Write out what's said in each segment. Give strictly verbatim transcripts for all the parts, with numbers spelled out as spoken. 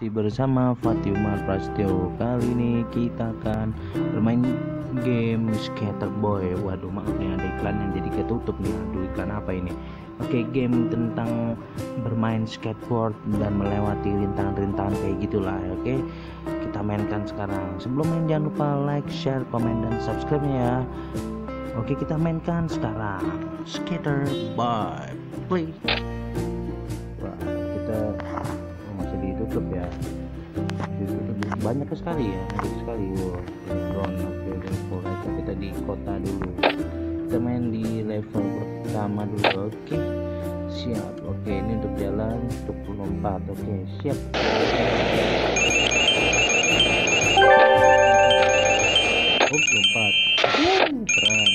Masih bersama Fatimah Prasetyo. Kali ini kita akan bermain game Skater Boy. Waduh, maaf nih ada iklan yang jadi ketutup nih. Aduh, iklan apa ini? Oke, game tentang bermain skateboard dan melewati rintangan-rintangan kayak gitulah. Oke, kita mainkan sekarang. Sebelum main jangan lupa like, share, komen, dan subscribe-nya ya. Oke, kita mainkan sekarang Skater Boy. Play. Wah, kita masih ditutup ya, ditutup banyak sekali ya, banyak sekali. Wow, drone. Oke, okay, kita di kota dulu, kita main di level pertama dulu. Oke, okay. Siap. Oke, okay, ini untuk jalan, untuk lompat. Oke, okay, siap. Oh, lompat. Uh, keren.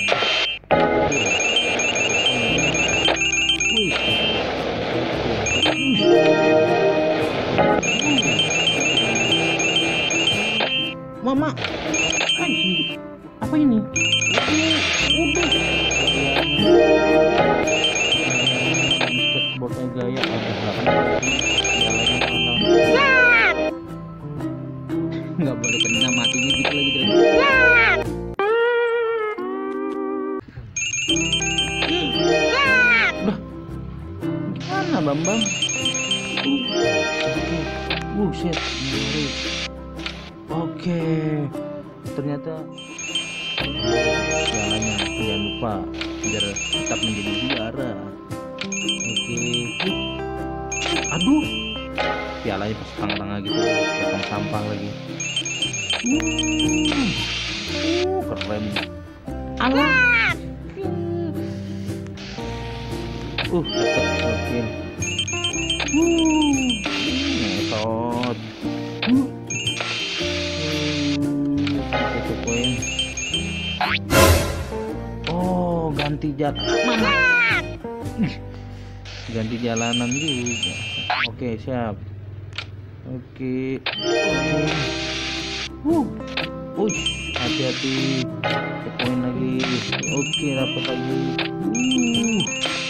Mama, kan apa ini? Udah. Skateboardnya gaya ada nggak boleh kena matinya gitu lagi tadi. Gimana Bambang? Buset, ngeri. Oke, ternyata jalannya jangan lupa biar tetap menjadi juara. Oke, aduh, pialanya pas tengah-tengah gitu, potong sampah lagi. Uh, uh keren. Alah, uh, dapet oke. Uh, ngesot. Uh. Oh, ganti jalan. Mana? Ganti jalanan juga. Oke, siap. Oke. Oke. Uh. Ush, hati-hati. Poin lagi. Oke, dapat lagi. Uh.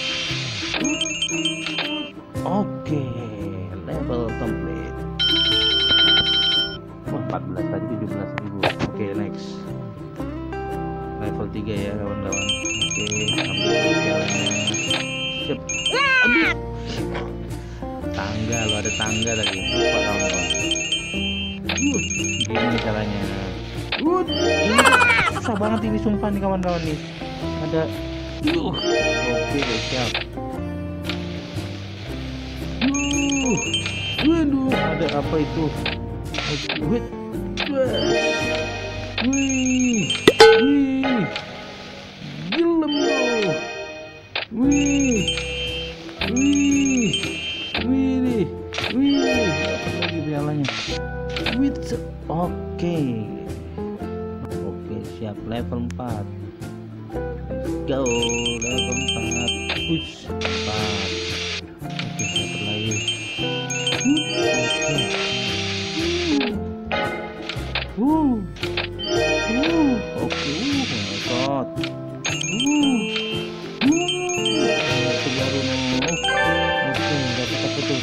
Oke, level complete. Wah, empat belas tadi tujuh belas ribu. Oke, next. Level tiga ya kawan-kawan. Oke, ambil jalannya. Siap. Aduh. Tangga, lo ada tangga tadi. Lupa kawan-kawan. Uh, gini caranya. Uh, ini susah banget ini sumpah nih kawan-kawan nih. Ada. Uh, oke, siap. Uh, waduh, ada apa itu? Wait, wih, wih, gelem loh, wih, wih, wih, wih, apa lagi pialanya? Wih, oke, oke, siap level empat, let's go, level empat, push, empat, oke, dapat lagi, oke. Uh, uh, oke, uh, ngesot, uh, uh, itu baru nih, oke, dapat apa tuh?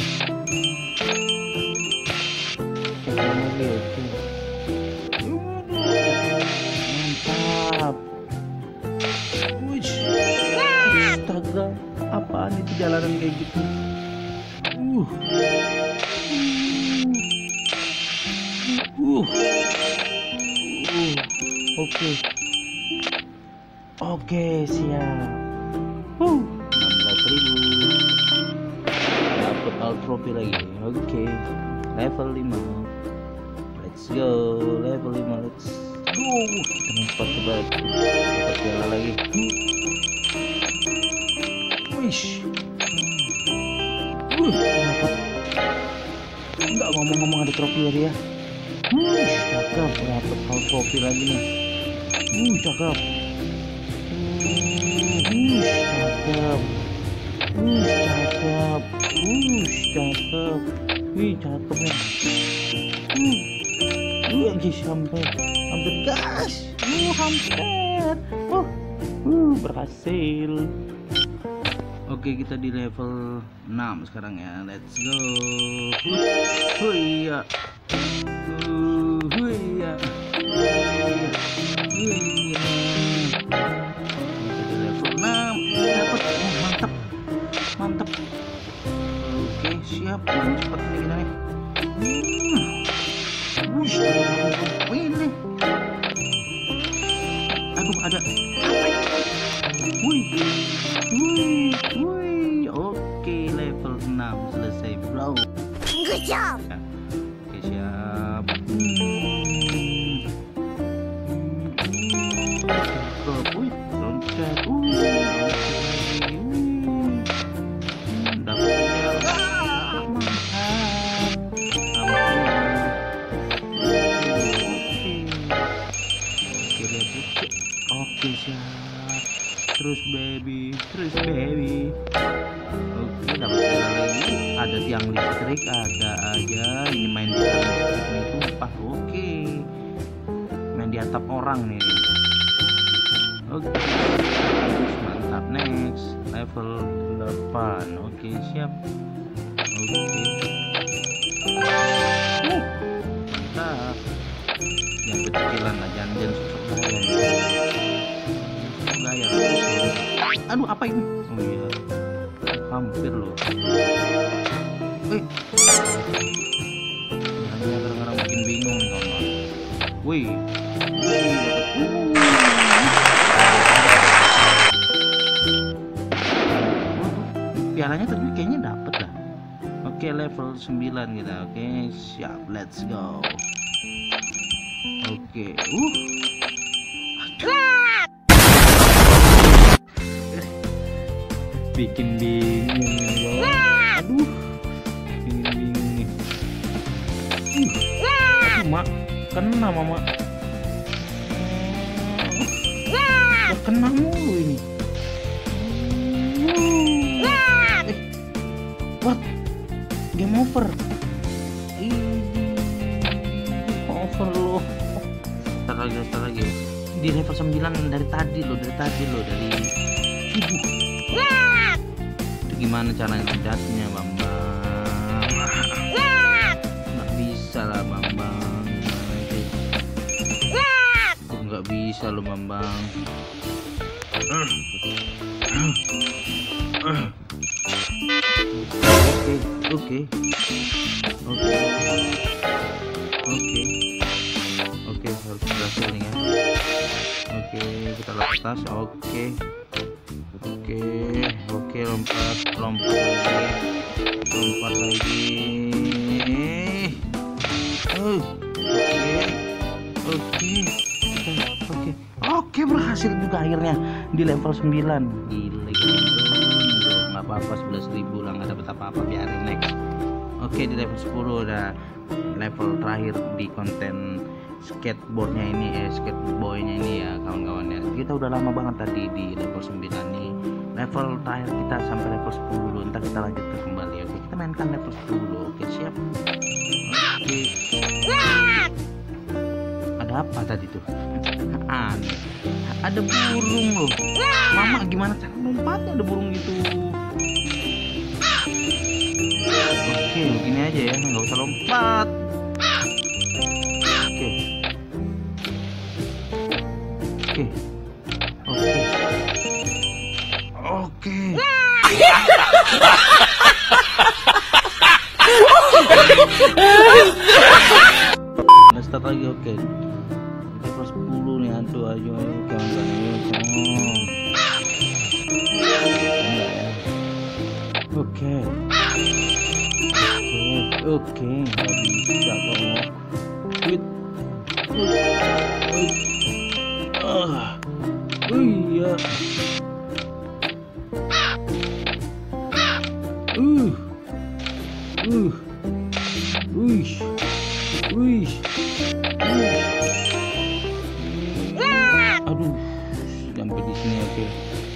Oke, lagi, oke, mantap, wush, astaga, apaan itu jalanan kayak gitu? Uh, uh, uh. Oke, okay. Oke, okay, siap. Uh, enam belas ribu. Dapat all trophy lagi. Oke, okay. Level lima. Let's go, level lima. Let's go. Tempat terbaik. Dapat piala lagi. Wish. Uh, dapat. Enggak ngomong-ngomong ada trofi lagi ya. Wuh, cakep, dapat hal trofi lagi nih. Wuh, cakep. Wuh, cakep. Wuh, cakep. Wuh, cakep. Wih, cakep nih. Wuh, wuh, guys, hampir, hampir gas. Wuh, hampir. Oh, wuh, berhasil. Oke, Oke, kita di level enam sekarang ya. Let's go. Huya. Huya. Huya. Kita di level enam. Dapat. Oh, mantap. Mantap. Oke, siap. Cepat nih kita nih. Wush, ini. Aduh, ada. Wih. Wih, wih. Oke, level enam selesai, bro. Good job. Oke, siap. Hmm. Wih, loncat. Uh. Oke, siap. Terus baby, terus baby. Oke, dapat bola lagi. Ada tiang listrik, ada aja. Ini main di tiang listrik nih, tumpah. Oke, main di atap orang nih. Oke, mantap. Next level delapan. Oke, siap. Oke, uh, mantap. Yang kecilan lah, jangan-jangan susuk gaya. Aduh, apa ini? Oh iya, hampir loh. Wih, hanya kadang-kadang bikin bingung nih kawan-kawan. Wih, wih, pialanya tadi kayaknya dapet lah. Oke, level sembilan kita. Oke, siap, let's go. Oke, uh. Bikin bingung nih, aduh, bikin bingung nih. Uh, aduh, mak, kena mama. Uh, kena mulu ini. Uh, eh, what? Game over. Ini over loh. Ntar lagi, ntar lagi. Di level sembilan dari tadi loh, dari tadi loh, dari ibu. Gimana caranya loncatnya, Bambang? Nggak bisa lah, Bambang. Nggak bisa lo, Bambang. Oke, oke, oke, oke, oke, harus berhasil nih ya. Oke, kita lepas. Oke. Oke, oke, lompat, lompat lagi, lompat lagi. Oh, oke, oke, oke, oke, berhasil juga akhirnya di level sembilan. Gila, gila, nggak apa-apa, sebelas ribu lah, nggak dapat apa-apa, biarin next. Oke, di level sepuluh udah level terakhir di konten skateboardnya ini, eh skateboynya ini ya kawan-kawan ya. Kita udah lama banget tadi di level sembilan nih. Level terakhir kita sampai level sepuluh dulu, ntar kita lanjutkan kembali. Oke, kita mainkan level sepuluh dulu. Oke, siap. Oke, ada apa tadi tuh? Aneh, ada burung loh. Mama, gimana cara lompatnya ada burung gitu? Oke, begini aja ya, nggak usah lompat. Oke, oke, oke, oke. Nah, start lagi. Oke, level sepuluh nih, aduh, ayo, ayo, kawan-kawan, ayo, oke, oke, oke, nggak bisa kok. Wait, ah, oh iya, uh, uh, wih, wih, aduh, sampai di sini. Oke,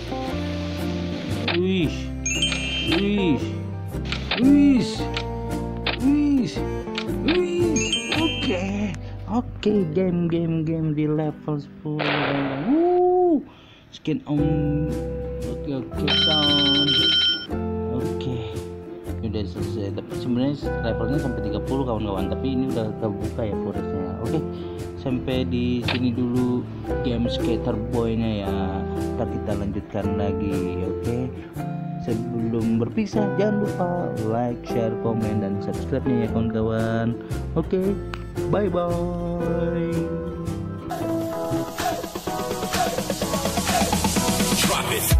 wih, wih, wih, wih, wih, oke. Oke, game game game di level sepuluh. Wuh, skin on. Oke, oke, down. udah selesai, tapi sebenarnya levelnya sampai tiga puluh kawan-kawan, tapi ini udah kebuka ya forestnya. Oke, sampai di sini dulu game Skater Boy-nya ya. Ntar kita lanjutkan lagi. Oke, sebelum berpisah jangan lupa like, share, komen, dan subscribe-nya ya kawan-kawan. Oke, bye bye. Drop it.